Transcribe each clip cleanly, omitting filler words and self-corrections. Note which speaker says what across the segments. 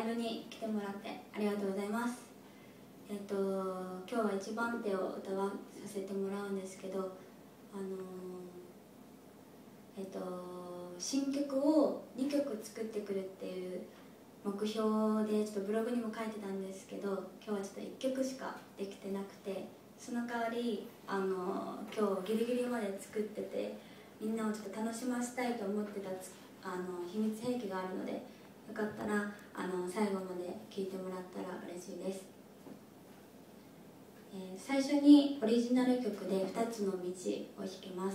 Speaker 1: ブに来てもらってありがとうございます。今日は一番手を歌わさせてもらうんですけど、新曲を2曲作ってくるっていう目標でちょっとブログにも書いてたんですけど、今日はちょっと1曲しかできてなくて、その代わり今日ギリギリまで作ってて、みんなをちょっと楽しませたいと思ってた秘密兵器があるので、よかったら最後まで聴いてもらったら嬉しいです。最初にオリジナル曲で「2つの道」を弾きます。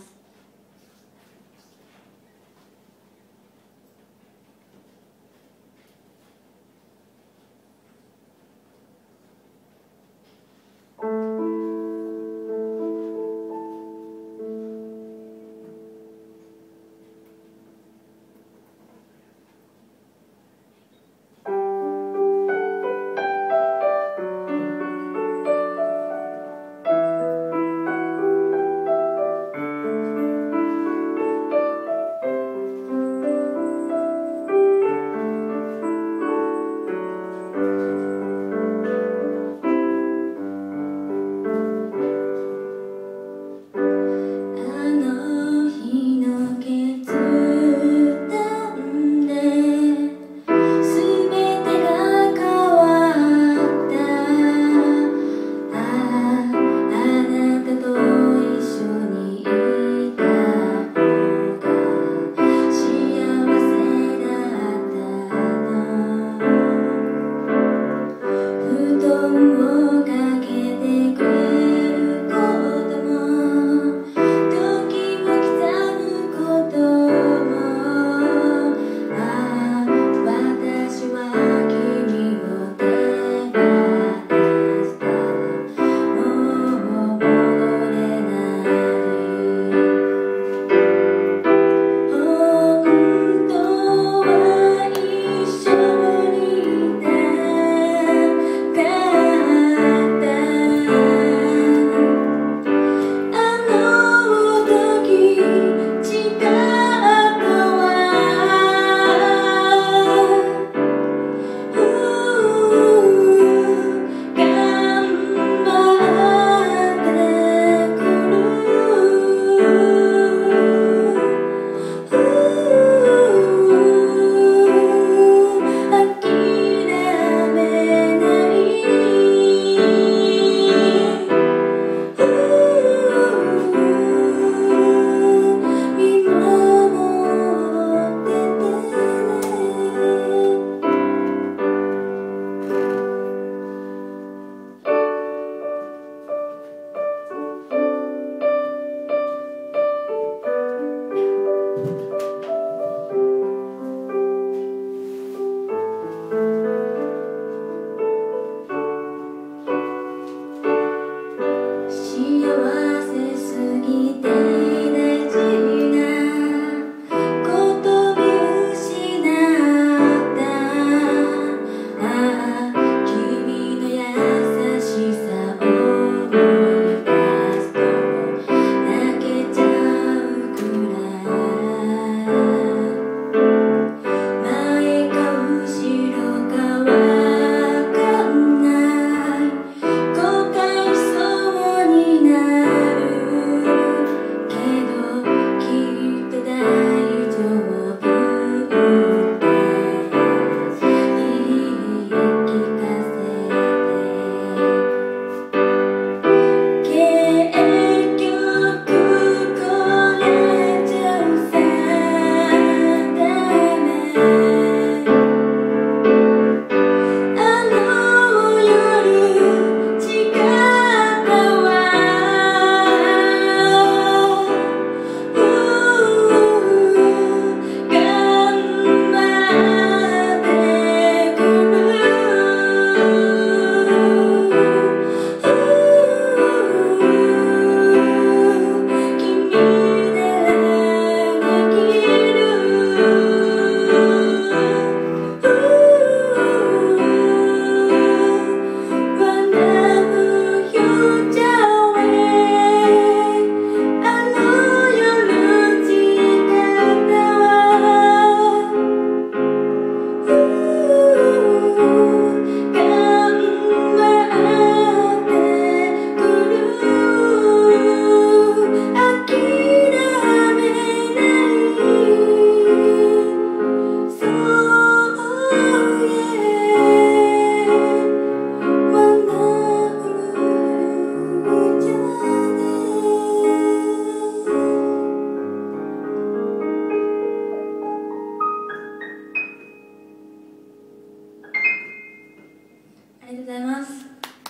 Speaker 1: ありがとうございます。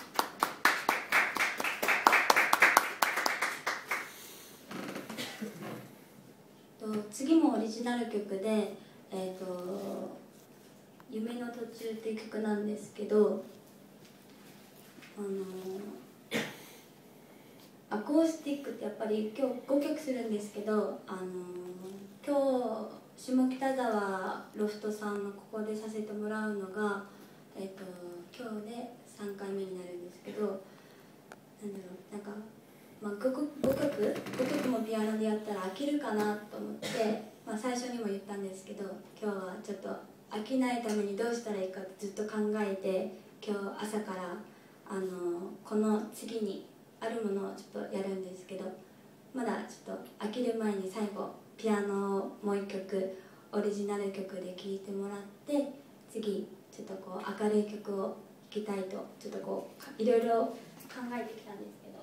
Speaker 1: 次もオリジナル曲で夢の途中っていう曲なんですけど、アコースティックってやっぱり今日5曲するんですけど、今日下北沢ロフトさんのここでさせてもらうのが、今日で3回目になるんですけど、なんか、5曲もピアノでやったら飽きるかなと思って、最初にも言ったんですけど、今日はちょっと飽きないためにどうしたらいいかってずっと考えて、今日朝からこの次にあるものをちょっとやるんですけど、まだちょっと飽きる前に最後ピアノをもう1曲オリジナル曲で聴いてもらって、次ちょっとこう明るい曲を弾きたいとちょっとこういろいろ考えてきたんですけど、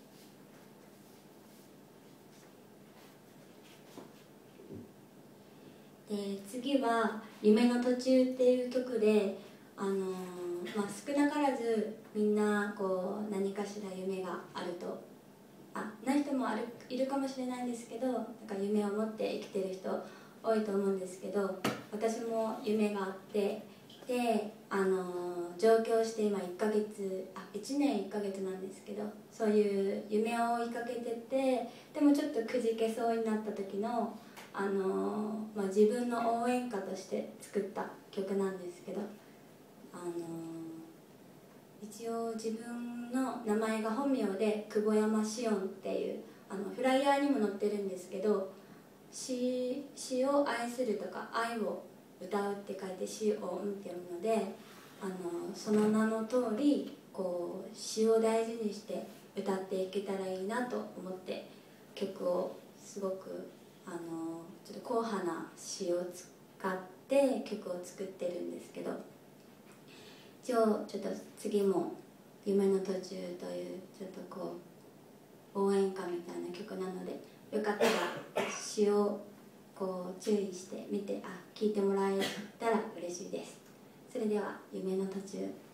Speaker 1: で次は「夢の途中」っていう曲で少なからずみんなこう何かしら夢があると、ない人もいるかもしれないんですけど、なんか夢を持って生きてる人多いと思うんですけど、私も夢があって、で上京して今1年1ヶ月なんですけど、そういう夢を追いかけてて、でもちょっとくじけそうになった時の自分の応援歌として作った曲なんですけど、一応自分の名前が本名で久保山紫音っていうフライヤーにも載ってるんですけど、詩を愛するとか愛を歌うって書いて詩音って読むので、その名の通りこう詩を大事にして歌っていけたらいいなと思って曲をすごくちょっと硬派な詩を使って曲を作ってるんですけど、一応ちょっと次も「夢の途中」というちょっとこう応援歌みたいな曲なので、よかったら詩をこう注意して見て聴いてもらえたら嬉しいです。それでは「夢の途中」。